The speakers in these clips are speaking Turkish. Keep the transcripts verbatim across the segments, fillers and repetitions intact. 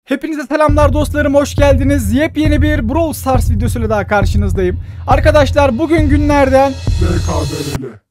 Hepinize selamlar dostlarım, hoş geldiniz. Yepyeni bir Brawl Stars videosuyla daha karşınızdayım. Arkadaşlar bugün günlerden V K B R L.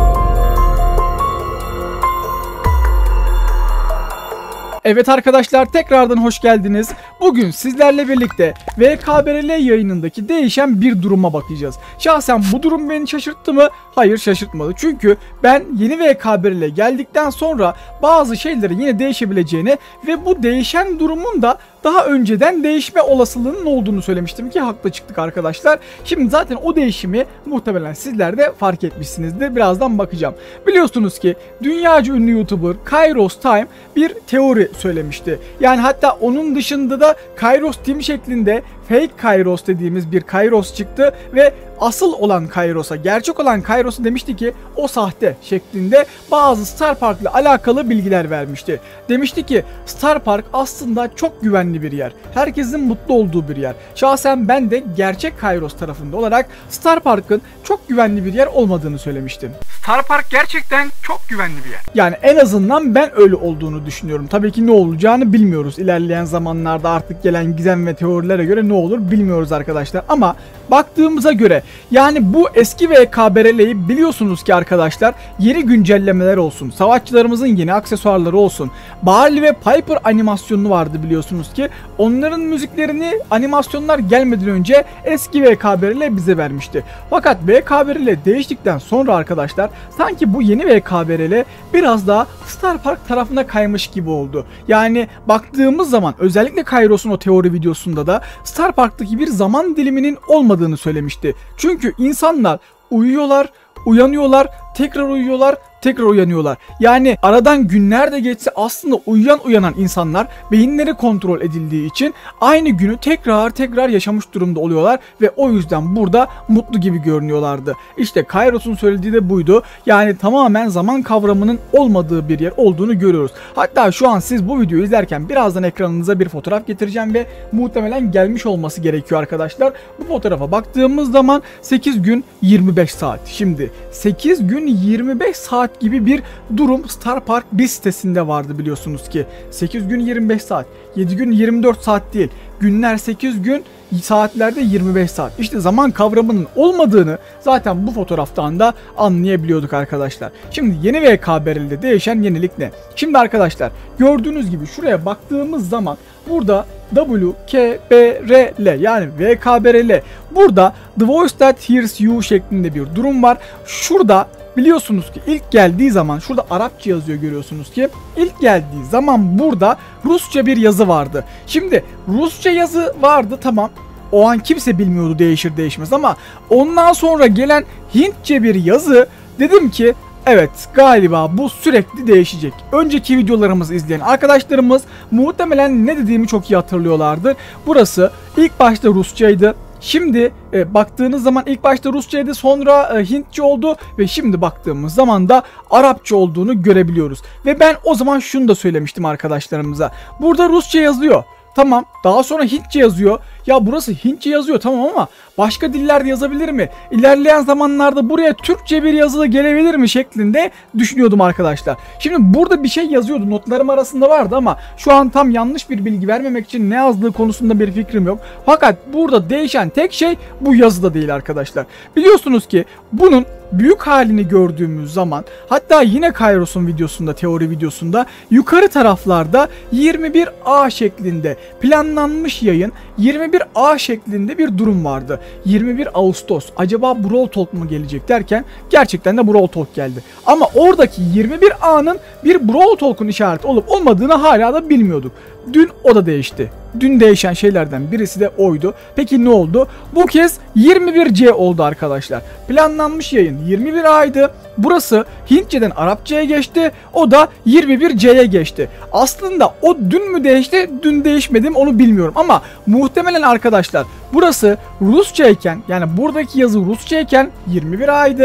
Evet arkadaşlar, tekrardan hoş geldiniz. Bugün sizlerle birlikte V K B R L yayınındaki değişen bir duruma bakacağız. Şahsen bu durum beni şaşırttı mı? Hayır, şaşırtmadı. Çünkü ben yeni V K B R L geldikten sonra bazı şeylerin yine değişebileceğini ve bu değişen durumun da daha önceden değişme olasılığının olduğunu söylemiştim ki haklı çıktık arkadaşlar. Şimdi zaten o değişimi muhtemelen sizler de fark etmişsinizdir. Birazdan bakacağım. Biliyorsunuz ki dünyaca ünlü YouTuber Kairos Time bir teori söylemişti. Yani hatta onun dışında da Kairos Team şeklinde fake Kairos dediğimiz bir Kairos çıktı ve asıl olan Kairos'a, gerçek olan Kairos'a demişti ki o sahte şeklinde bazı Star Park'la alakalı bilgiler vermişti. Demişti ki Star Park aslında çok güvenli bir yer. Herkesin mutlu olduğu bir yer. Şahsen ben de gerçek Kairos tarafında olarak Star Park'ın çok güvenli bir yer olmadığını söylemiştim. Star Park gerçekten çok güvenli bir yer. Yani en azından ben öyle olduğunu düşünüyorum. Tabii ki ne olacağını bilmiyoruz. İlerleyen zamanlarda artık gelen gizem ve teorilere göre ne olur bilmiyoruz arkadaşlar. Ama baktığımıza göre yani bu eski V K B R L'yi biliyorsunuz ki arkadaşlar, yeni güncellemeler olsun, savaşçılarımızın yeni aksesuarları olsun, Barley ve Piper animasyonu vardı biliyorsunuz ki, onların müziklerini animasyonlar gelmeden önce eski V K B R L bize vermişti. Fakat V K B R L değiştikten sonra arkadaşlar sanki bu yeni V K B R L biraz daha Star Park tarafına kaymış gibi oldu. Yani baktığımız zaman özellikle Kairos'un o teori videosunda da Star Park'taki bir zaman diliminin olmadığını söylemişti. Çünkü insanlar uyuyorlar, uyanıyorlar, tekrar uyuyorlar, tekrar uyanıyorlar. Yani aradan günler de geçse aslında uyuyan uyanan insanlar beyinleri kontrol edildiği için aynı günü tekrar tekrar yaşamış durumda oluyorlar ve o yüzden burada mutlu gibi görünüyorlardı. İşte Kairos'un söylediği de buydu. Yani tamamen zaman kavramının olmadığı bir yer olduğunu görüyoruz. Hatta şu an siz bu videoyu izlerken birazdan ekranınıza bir fotoğraf getireceğim ve muhtemelen gelmiş olması gerekiyor arkadaşlar. Bu fotoğrafa baktığımız zaman sekiz gün yirmi beş saat. Şimdi sekiz gün yirmi beş saat gibi bir durum Star Park biz sitesinde vardı biliyorsunuz ki. sekiz gün yirmi beş saat, yedi gün yirmi dört saat değil. Günler sekiz gün, saatlerde yirmi beş saat. İşte zaman kavramının olmadığını zaten bu fotoğraftan da anlayabiliyorduk arkadaşlar. Şimdi yeni V K B R L'de değişen yenilik ne? Şimdi arkadaşlar gördüğünüz gibi şuraya baktığımız zaman burada W K B R L yani V K B R L, burada The Voice That Hears You şeklinde bir durum var. Şurada biliyorsunuz ki ilk geldiği zaman şurada Arapça yazıyor, görüyorsunuz ki ilk geldiği zaman burada Rusça bir yazı vardı. Şimdi Rusça yazı vardı, tamam, o an kimse bilmiyordu değişir değişmez, ama ondan sonra gelen Hintçe bir yazı, dedim ki evet galiba bu sürekli değişecek. Önceki videolarımızı izleyen arkadaşlarımız muhtemelen ne dediğimi çok iyi hatırlıyorlardır. Burası ilk başta Rusçaydı. Şimdi e, baktığınız zaman ilk başta Rusçaydı, sonra e, Hintçe oldu ve şimdi baktığımız zaman da Arapça olduğunu görebiliyoruz. Ve ben o zaman şunu da söylemiştim arkadaşlarımıza. Burada Rusça yazıyor. Tamam, daha sonra Hintçe yazıyor. Ya burası Hintçe yazıyor tamam, ama başka dillerde yazabilir mi? İlerleyen zamanlarda buraya Türkçe bir yazılı gelebilir mi şeklinde düşünüyordum arkadaşlar. Şimdi burada bir şey yazıyordu, notlarım arasında vardı, ama şu an tam yanlış bir bilgi vermemek için ne yazdığı konusunda bir fikrim yok. Fakat burada değişen tek şey bu yazıda değil arkadaşlar. Biliyorsunuz ki bunun büyük halini gördüğümüz zaman, hatta yine Kairos'un videosunda, teori videosunda yukarı taraflarda yirmi bir A şeklinde planlanmış yayın, yirmi bir A şeklinde bir durum vardı. yirmi bir Ağustos, acaba Brawl Talk mu gelecek derken gerçekten de Brawl Talk geldi. Ama oradaki yirmi bir A'nın bir Brawl Talk'un işareti olup olmadığını hala da bilmiyorduk. Dün o da değişti. Dün değişen şeylerden birisi de oydu. Peki ne oldu? Bu kez yirmi bir C oldu arkadaşlar. Planlanmış yayın yirmi bir A'ydı. Burası Hintçeden Arapçaya geçti. O da yirmi bir C'ye geçti. Aslında o dün mü değişti, dün değişmedi mi onu bilmiyorum. Ama muhtemelen arkadaşlar burası Rusçayken, yani buradaki yazı Rusçayken yirmi bir A'ydı.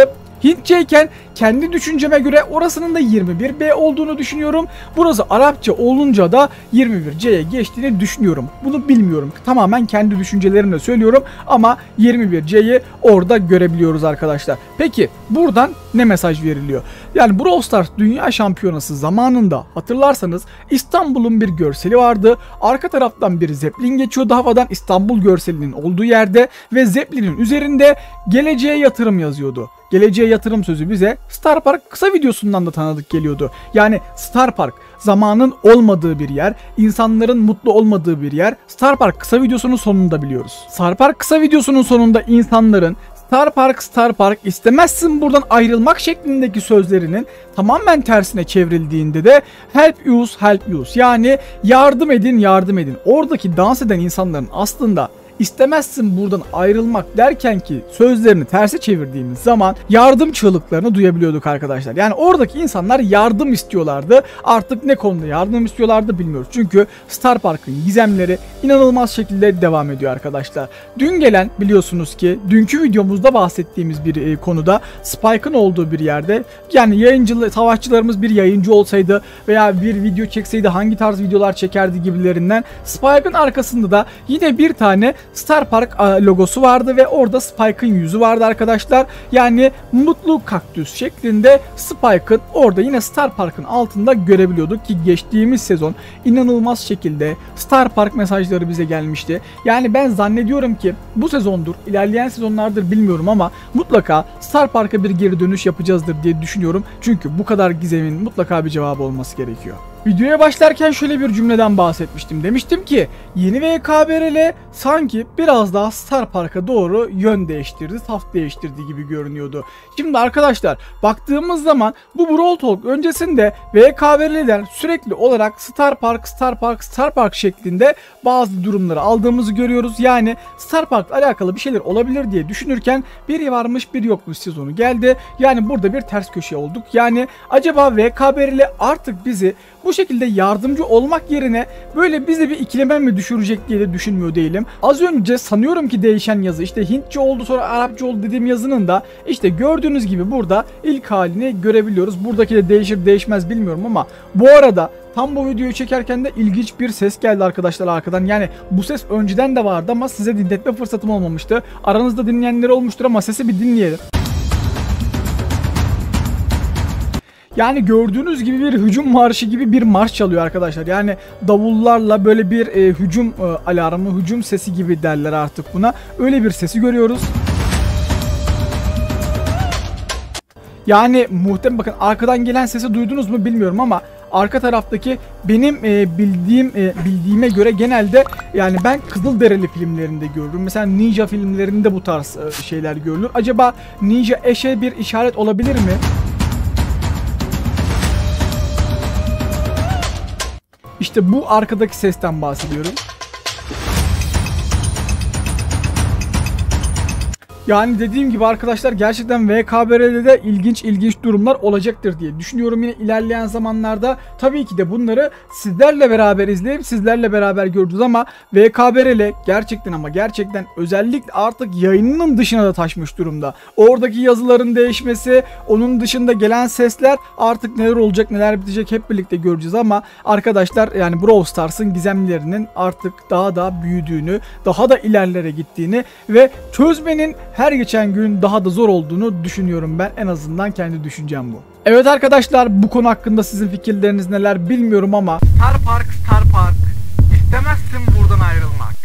Hintçeyken kendi düşünceme göre orasının da yirmi bir B olduğunu düşünüyorum. Burası Arapça olunca da yirmi bir C'ye geçtiğini düşünüyorum. Bunu bilmiyorum. Tamamen kendi düşüncelerimle söylüyorum ama yirmi bir C'yi orada görebiliyoruz arkadaşlar. Peki buradan ne mesaj veriliyor? Yani Brawl Stars Dünya Şampiyonası zamanında hatırlarsanız İstanbul'un bir görseli vardı. Arka taraftan bir Zeppelin geçiyordu havadan, İstanbul görselinin olduğu yerde ve Zeppelin'in üzerinde geleceğe yatırım yazıyordu. Geleceğe yatırım sözü bize Star Park kısa videosundan da tanıdık geliyordu. Yani Star Park zamanın olmadığı bir yer, insanların mutlu olmadığı bir yer. Star Park kısa videosunun sonunda biliyoruz. Star Park kısa videosunun sonunda insanların Star Park, Star Park istemezsin buradan ayrılmak şeklindeki sözlerinin tamamen tersine çevrildiğinde de help use, help use, yani yardım edin, yardım edin. Oradaki dans eden insanların aslında istemezsin buradan ayrılmak derken ki sözlerini terse çevirdiğimiz zaman yardım çığlıklarını duyabiliyorduk arkadaşlar. Yani oradaki insanlar yardım istiyorlardı. Artık ne konuda yardım istiyorlardı bilmiyoruz. Çünkü Star Park'ın gizemleri inanılmaz şekilde devam ediyor arkadaşlar. Dün gelen, biliyorsunuz ki dünkü videomuzda bahsettiğimiz bir e, konuda Spike'ın olduğu bir yerde, yani yayıncı savaşçılarımız bir yayıncı olsaydı veya bir video çekseydi hangi tarz videolar çekerdi gibilerinden, Spike'ın arkasında da yine bir tane Star Park logosu vardı ve orada Spike'ın yüzü vardı arkadaşlar. Yani mutlu kaktüs şeklinde Spike'ın orada yine Star Park'ın altında görebiliyorduk ki geçtiğimiz sezon inanılmaz şekilde Star Park mesajları bize gelmişti. Yani ben zannediyorum ki bu sezondur, ilerleyen sezonlardır bilmiyorum ama mutlaka Star Park'a bir geri dönüş yapacağızdır diye düşünüyorum. Çünkü bu kadar gizemin mutlaka bir cevabı olması gerekiyor. Videoya başlarken şöyle bir cümleden bahsetmiştim. Demiştim ki yeni V K B R L sanki biraz daha Star Park'a doğru yön değiştirdi, saf değiştirdiği gibi görünüyordu. Şimdi arkadaşlar baktığımız zaman bu Brawl Talk öncesinde V K B R L'den sürekli olarak Star Park, Star Park, Star Park şeklinde bazı durumları aldığımızı görüyoruz. Yani Star Park'la alakalı bir şeyler olabilir diye düşünürken biri varmış biri yokmuş sezonu geldi. Yani burada bir ters köşe olduk. Yani acaba V K B R L artık bizi bu şekilde yardımcı olmak yerine böyle bize bir ikileme mi düşürecek diye de düşünmüyor değilim. Az önce sanıyorum ki değişen yazı işte Hintçe oldu sonra Arapça oldu dediğim yazının da işte gördüğünüz gibi burada ilk halini görebiliyoruz. Buradaki de değişir değişmez bilmiyorum ama bu arada tam bu videoyu çekerken de ilginç bir ses geldi arkadaşlar arkadan. Yani bu ses önceden de vardı ama size dinletme fırsatım olmamıştı. Aranızda dinleyenler olmuştur ama sesi bir dinleyelim. Yani gördüğünüz gibi bir hücum marşı gibi bir marş çalıyor arkadaşlar. Yani davullarla böyle bir e, hücum e, alarmı, hücum sesi gibi derler artık buna. Öyle bir sesi görüyoruz. Yani muhtemelen bakın arkadan gelen sesi duydunuz mu bilmiyorum ama arka taraftaki benim e, bildiğim e, bildiğime göre genelde yani ben Kızılderili filmlerinde görürüm. Mesela ninja filmlerinde bu tarz e, şeyler görülür. Acaba ninja eşe bir işaret olabilir mi? İşte bu arkadaki sesten bahsediyorum. Yani dediğim gibi arkadaşlar gerçekten V K B R L'de ilginç ilginç durumlar olacaktır diye düşünüyorum. Yine ilerleyen zamanlarda tabii ki de bunları sizlerle beraber izleyip sizlerle beraber göreceğiz ama V K B R L gerçekten ama gerçekten özellikle artık yayınının dışına da taşmış durumda. Oradaki yazıların değişmesi, onun dışında gelen sesler, artık neler olacak neler bitecek hep birlikte göreceğiz ama arkadaşlar yani Brawl Stars'ın gizemlerinin artık daha da büyüdüğünü, daha da ilerlere gittiğini ve çözmenin her geçen gün daha da zor olduğunu düşünüyorum ben. En azından kendi düşüncem bu. Evet arkadaşlar, bu konu hakkında sizin fikirleriniz neler bilmiyorum ama Star Park, Star Park istemezsin buradan ayrılmak.